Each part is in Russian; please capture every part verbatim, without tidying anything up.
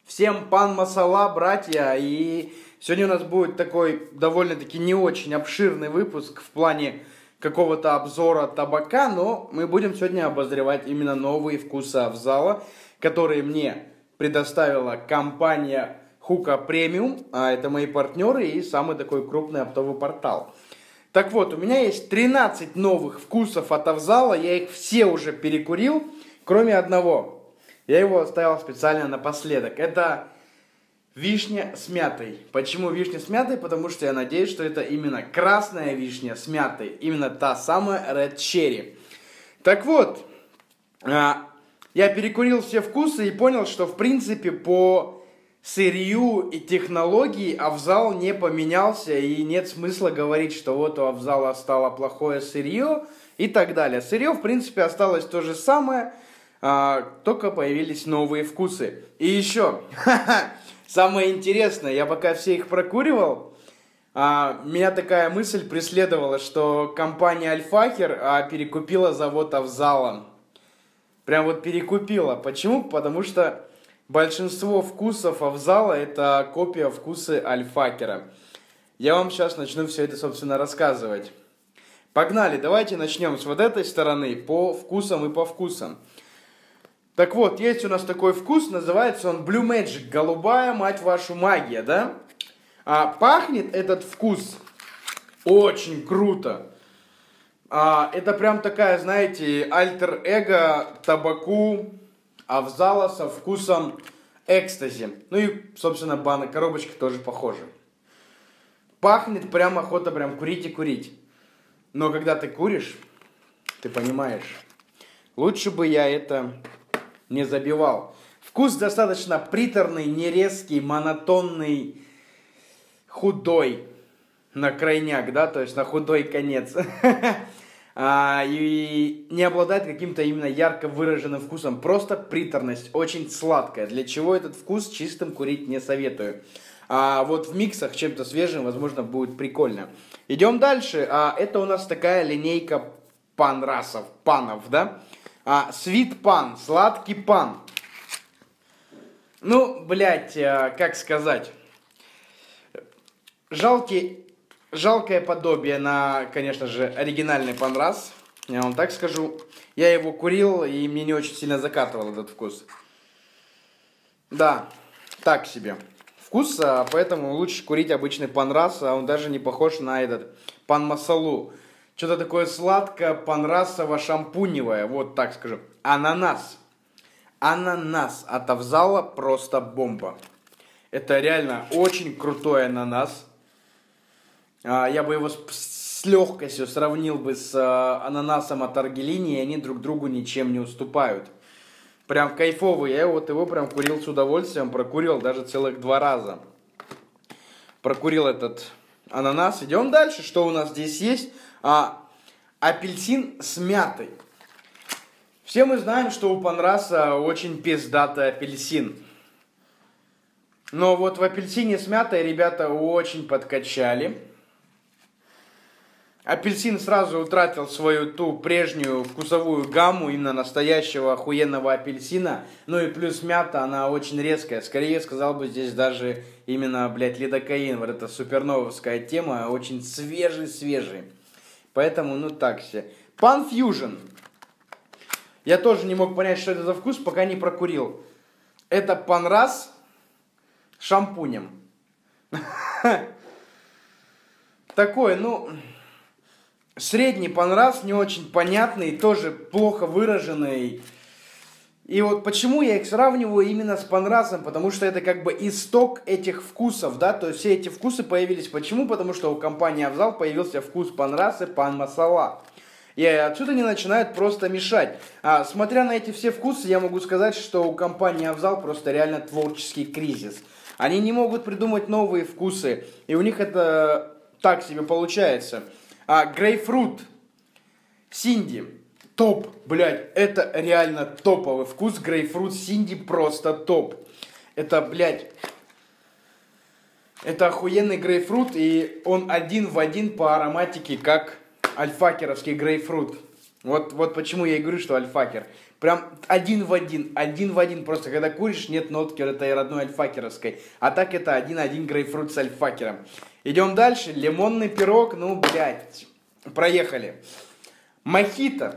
Всем пан Масала, братья, и сегодня у нас будет такой довольно-таки не очень обширный выпуск в плане какого-то обзора табака, но мы будем сегодня обозревать именно новые вкусы Авзала, которые мне предоставила компания Хука Премиум, а это мои партнеры и самый такой крупный оптовый портал. Так вот, у меня есть тринадцать новых вкусов от Авзала, я их все уже перекурил, кроме одного. Я его оставил специально напоследок. Это вишня с мятой. Почему вишня с мятой? Потому что я надеюсь, что это именно красная вишня с мятой. Именно та самая Red Cherry. Так вот, я перекурил все вкусы и понял, что в принципе по сырью и технологии Авзал не поменялся. И нет смысла говорить, что вот у Авзала стало плохое сырье и так далее. Сырье в принципе осталось то же самое. А, только появились новые вкусы. И еще, самое интересное, я пока все их прокуривал, а, меня такая мысль преследовала, что компания Альфахер а, перекупила завод Авзала. Прям вот перекупила. Почему? Потому что большинство вкусов Авзала это копия вкуса Альфахера. Я вам сейчас начну все это, собственно, рассказывать. Погнали, давайте начнем с вот этой стороны, по вкусам и по вкусам. Так вот, есть у нас такой вкус, называется он Blue Magic, голубая, мать вашу, магия, да? А, пахнет этот вкус очень круто. А, это прям такая, знаете, альтер-эго табаку Авзала со вкусом экстази. Ну и, собственно, банок, коробочка тоже похожа. Пахнет прям охота прям курить и курить. Но когда ты куришь, ты понимаешь, лучше бы я это не забивал. Вкус достаточно приторный, нерезкий, монотонный, худой. На крайняк, да, то есть на худой конец. И не обладает каким-то именно ярко выраженным вкусом. Просто приторность, очень сладкая. Для чего этот вкус чистым курить не советую. А вот в миксах чем-то свежим, возможно, будет прикольно. Идем дальше. А это у нас такая линейка панрасов, панов, да? А, sweet пан, сладкий пан. Ну, блядь, а, как сказать. Жалкий, жалкое подобие на, конечно же, оригинальный панрас. Я вам так скажу. Я его курил, и мне не очень сильно закатывал этот вкус. Да, так себе вкус, а, поэтому лучше курить обычный панрас, а он даже не похож на этот пан Масалу. Что-то такое сладкое, панрасово-шампуневое, вот так скажу. Ананас. Ананас от Авзала просто бомба. Это реально очень крутой ананас. Я бы его с легкостью сравнил бы с ананасом от Аргелини, и они друг другу ничем не уступают. Прям кайфовый. Я вот его прям курил с удовольствием, прокурил даже целых два раза. Прокурил этот ананас. Идем дальше. Что у нас здесь есть? А, апельсин с мятой. Все мы знаем, что у панраса очень пиздатый апельсин. Но вот в апельсине с мятой ребята очень подкачали. Апельсин сразу утратил свою ту прежнюю вкусовую гамму именно настоящего охуенного апельсина. Ну и плюс мята, она очень резкая. Скорее, сказал бы, здесь даже именно, блядь, лидокаин. Вот эта супернововская тема, очень свежий-свежий. Поэтому, ну так себе. Pan Fusion. Я тоже не мог понять, что это за вкус, пока не прокурил. Это панрас с шампунем. Такой, ну, средний панрас, не очень понятный, тоже плохо выраженный. И вот почему я их сравниваю именно с панрасом, потому что это как бы исток этих вкусов, да, то есть все эти вкусы появились. Почему? Потому что у компании Авзал появился вкус панраса, пан Масала. И отсюда они начинают просто мешать. А, смотря на эти все вкусы, я могу сказать, что у компании Авзал просто реально творческий кризис. Они не могут придумать новые вкусы, и у них это так себе получается. А, грейпфрут, Синди. Топ, блядь, это реально топовый вкус. Грейпфрут Синди просто топ. Это, блядь, это охуенный грейпфрут, и он один в один по ароматике, как альфакеровский грейпфрут. Вот, вот почему я и говорю, что альфакер. Прям один в один, один в один. Просто когда куришь, нет нотки этой родной альфакеровской. А так это один-один грейпфрут с альфакером. Идем дальше. Лимонный пирог, ну, блядь. Проехали. Мохито.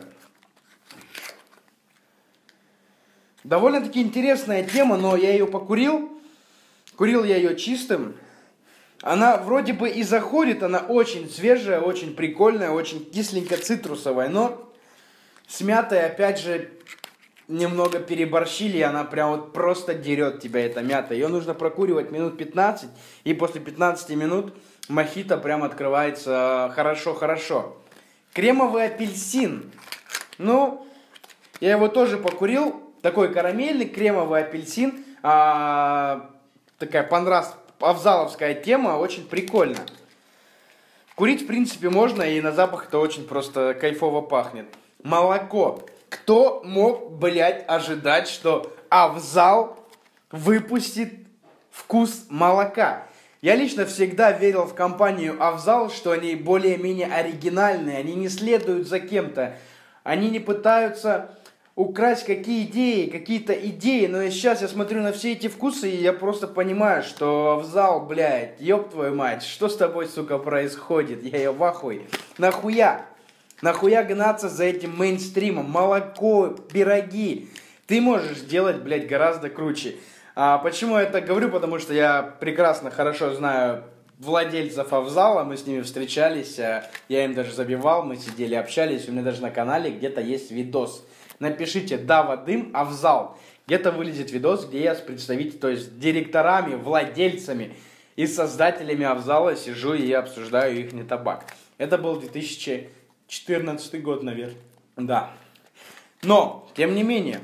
Довольно-таки интересная тема, но я ее покурил. Курил я ее чистым. Она вроде бы и заходит, она очень свежая, очень прикольная, очень кисленько-цитрусовая, но с мятой, опять же, немного переборщили, и она прям вот просто дерет тебя, эта мята. Ее нужно прокуривать минут пятнадцать, и после пятнадцати минут мохито прям открывается хорошо-хорошо. Кремовый апельсин. Ну, я его тоже покурил. Такой карамельный кремовый апельсин. А, такая понравилась. Авзаловская тема, очень прикольно. Курить, в принципе, можно, и на запах это очень просто кайфово пахнет. Молоко. Кто мог, блядь, ожидать, что Авзал выпустит вкус молока? Я лично всегда верил в компанию Авзал, что они более-менее оригинальные, они не следуют за кем-то, они не пытаются украсть какие идеи, какие-то идеи, но сейчас я смотрю на все эти вкусы, и я просто понимаю, что Авзал, блядь, ёб твою мать, что с тобой, сука, происходит? Я ее в ахуе. Нахуя? Нахуя гнаться за этим мейнстримом? Молоко, пироги. Ты можешь делать, блядь, гораздо круче. А почему я так говорю? Потому что я прекрасно, хорошо знаю владельцев Авзала, мы с ними встречались, я им даже забивал, мы сидели, общались, у меня даже на канале где-то есть видос. Напишите «Дава Дым Авзал». Где-то вылезет видос, где я с представителями, то есть директорами, владельцами и создателями Авзала сижу и обсуждаю их не табак. Это был две тысячи четырнадцатый год, наверное. Да. Но, тем не менее,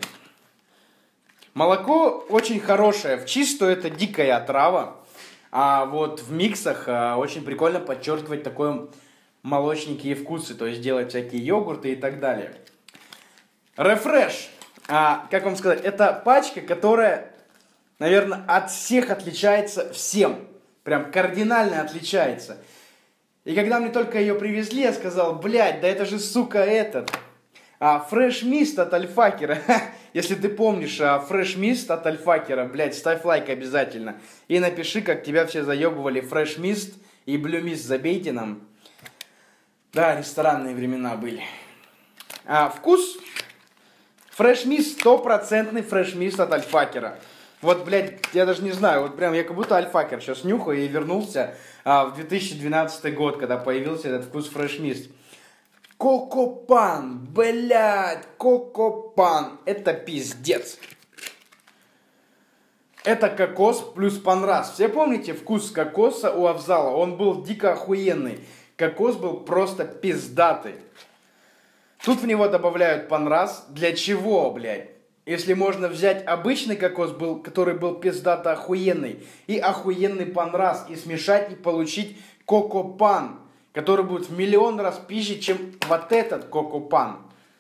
молоко очень хорошее. В чистую это дикая отрава. А вот в миксах а, очень прикольно подчеркивать такой молочненькие вкусы. То есть делать всякие йогурты и так далее. Рефреш. А, как вам сказать, это пачка, которая, наверное, от всех отличается всем. Прям кардинально отличается. И когда мне только ее привезли, я сказал, блядь, да это же, сука, этот. А, Fresh Mist от Альфакера. Если ты помнишь, а, Fresh Mist от Альфакера, блядь, ставь лайк обязательно. И напиши, как тебя все заебывали Fresh Mist и Blue Mist, забейте нам. Да, ресторанные времена были. А, вкус... Fresh Mist, стопроцентный Fresh Mist от Альфакера. Вот, блядь, я даже не знаю, вот прям я как будто Альфакер сейчас нюхаю и вернулся а, в две тысячи двенадцатый год, когда появился этот вкус Fresh Mist. Кокопан, блядь, Кокопан, это пиздец. Это кокос плюс панрас. Все помните вкус кокоса у Авзала? Он был дико охуенный. Кокос был просто пиздатый. Тут в него добавляют панрас. Для чего, блядь? Если можно взять обычный кокос, был, который был пиздато охуенный, и охуенный панрас, и смешать, и получить кокопан, который будет в миллион раз пизже, чем вот этот кокопан.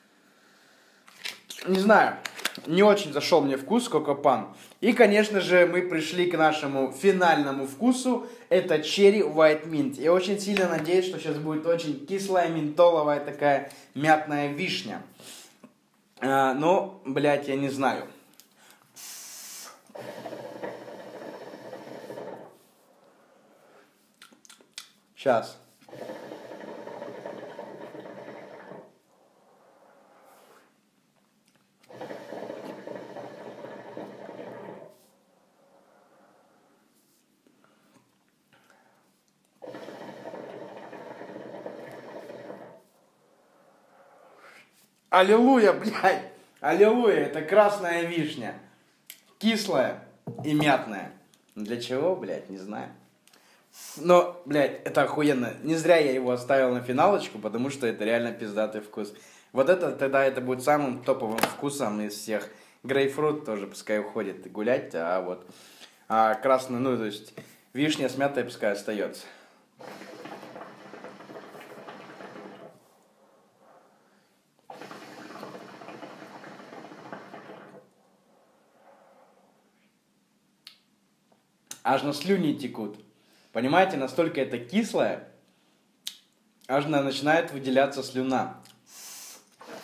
Не знаю, не очень зашел мне вкус кокопан. И, конечно же, мы пришли к нашему финальному вкусу. Это Cherry White Mint. Я очень сильно надеюсь, что сейчас будет очень кислая, ментоловая такая мятная вишня. А, но, блядь, я не знаю. Сейчас. Аллилуйя, блядь! Аллилуйя, это красная вишня. Кислая и мятная. Для чего, блядь, не знаю. Но, блядь, это охуенно. Не зря я его оставил на финалочку, потому что это реально пиздатый вкус. Вот это тогда это будет самым топовым вкусом из всех. Грейпфрут тоже пускай уходит гулять, а вот а красный, ну, то есть вишня с мятой пускай остается. Аж на слюни текут. Понимаете, настолько это кислое, аж начинает выделяться слюна.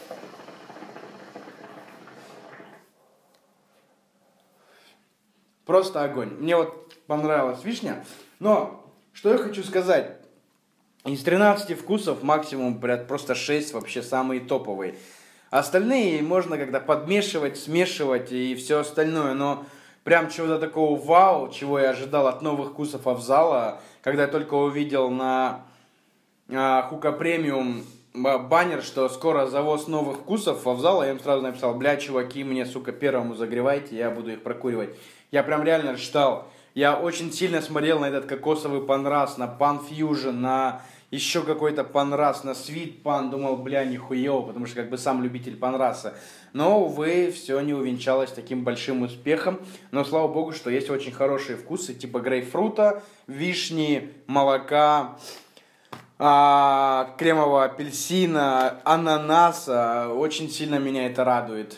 Просто огонь. Мне вот понравилась вишня. Но, что я хочу сказать. Из тринадцати вкусов максимум, блядь, просто шесть вообще самые топовые. Остальные можно когда подмешивать, смешивать и все остальное. Но прям чего-то такого вау, чего я ожидал от новых вкусов Авзала, когда я только увидел на а, Хука Премиум баннер, что скоро завоз новых вкусов Авзала, я им сразу написал: бля, чуваки, мне, сука, первому загревайте, я буду их прокуривать. Я прям реально ждал. Я очень сильно смотрел на этот кокосовый панрас, на Pan Fusion, на еще какой-то панрас, на Sweet Pan. Думал, бля, нихуево, потому что как бы сам любитель панраса. Но, увы, все не увенчалось таким большим успехом. Но, слава богу, что есть очень хорошие вкусы, типа грейпфрута, вишни, молока, а, кремового апельсина, ананаса. Очень сильно меня это радует.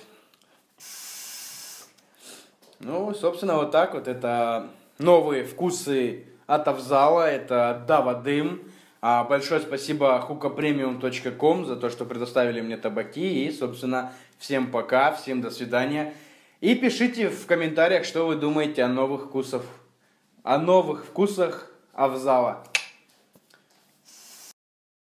Ну, собственно, вот так вот. Это новые вкусы от Авзала. Это Дава Дым. А, большое спасибо хука премиум точка ком за то, что предоставили мне табаки. И, собственно, всем пока, всем до свидания. И пишите в комментариях, что вы думаете о новых вкусах, о новых вкусах Авзала.